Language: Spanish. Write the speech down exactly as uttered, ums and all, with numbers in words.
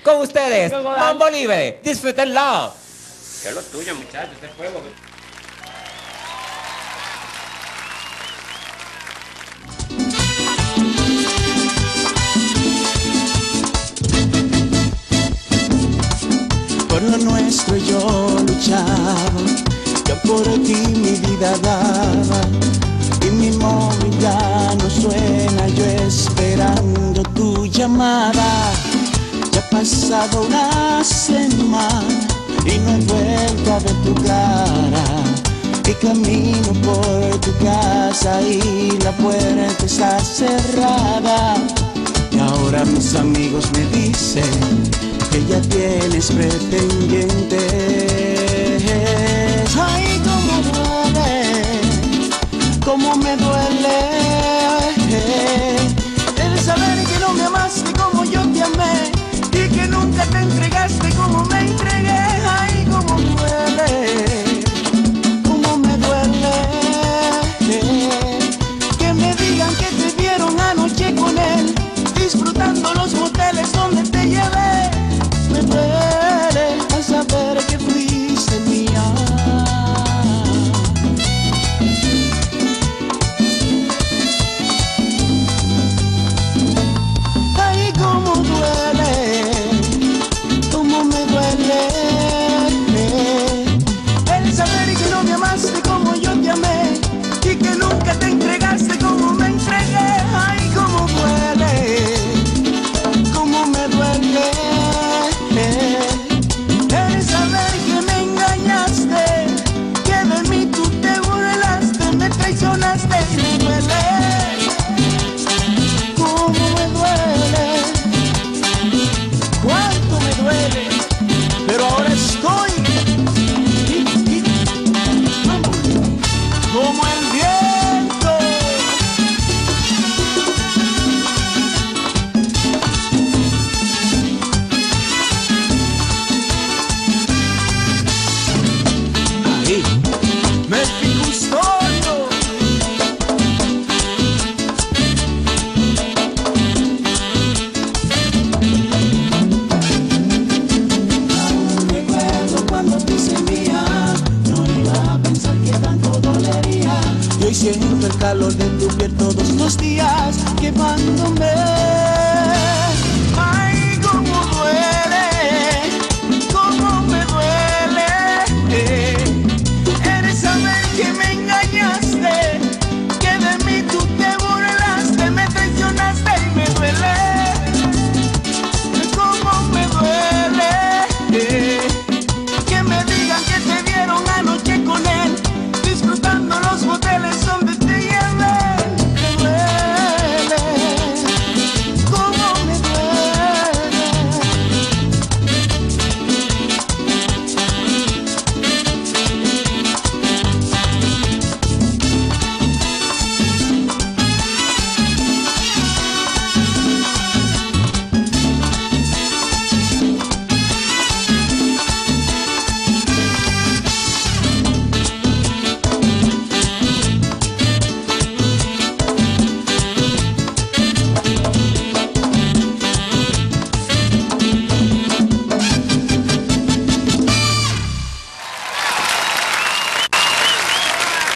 Con ustedes, Mambo Libre. Disfrútenlo. ¿Qué es lo tuyo, muchachos? Este fuego. Por lo nuestro yo luchaba, yo por ti mi vida daba, y mi móvil ya no suena, yo esperando tu llamada. Ya ha pasado una semana y no he vuelto a ver tu cara, y camino por tu casa y la puerta está cerrada. Y ahora mis amigos me dicen que ya tienes pretendientes. Ay, cómo duele, cómo me duele el saber que no me amaste como yo te amé y que nunca te entregaste como me entregué. Ay, cómo duele, cómo me duele que me digan que te vieron anoche con él, disfrutando los moteles donde te llevé. Me duele al saber que fuiste mía. Ay, cómo duele, cómo me duele el saber que no me amaste como yo te amé y que nunca te entregaste como me entregué. Ay, cómo duele, cómo me duele el saber que me engañaste, que de mí tú te burlaste, me traicionaste. Me duele, cómo me duele, cuánto me duele, pero ahora estoy como el viento. Ahí, Melfi Custodio. Aún recuerdo cuando te hice mía, no iba a pensar que tanto dolería. Y hoy siento el calor de tu piel todos los días, quemándome.